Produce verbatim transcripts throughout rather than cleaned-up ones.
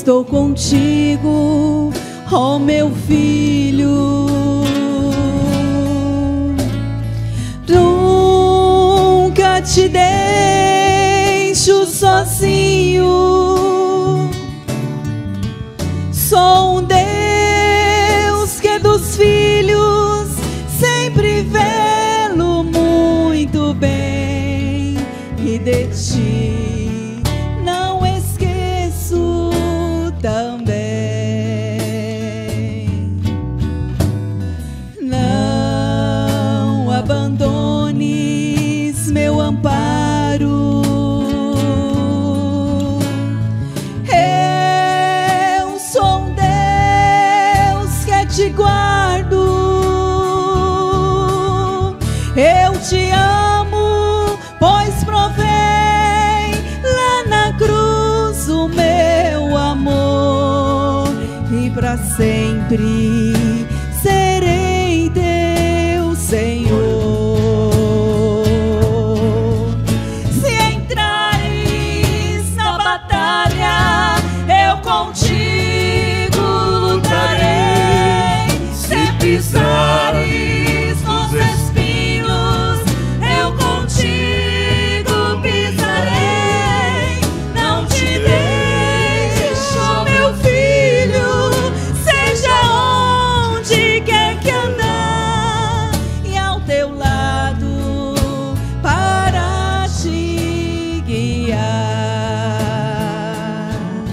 estou contigo, ó meu filho. Nunca te deixo sozinho. Sou um Deus que dos filhos sempre velo muito bem, e de ti não esqueço também. Não abandones meu amparo. Eu sou um Deus que te guardo. Eu te amo, pois provei lá na cruz o meu amor, e para sempre serei teu Senhor. Se entrares na batalha, eu contigo lutarei. Se pisares nos espinhos, eu contigo pisarei. Não te deixo, meu filho, seja onde quer que andar, e ao teu lado para te guiar.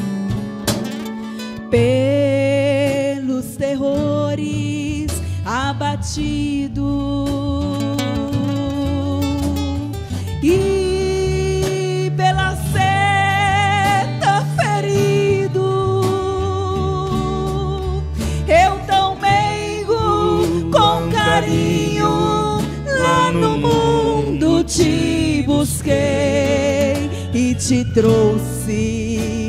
Pelos terrores abatido e pela seta ferido, eu tão meigo com carinho lá no mundo te busquei e te trouxe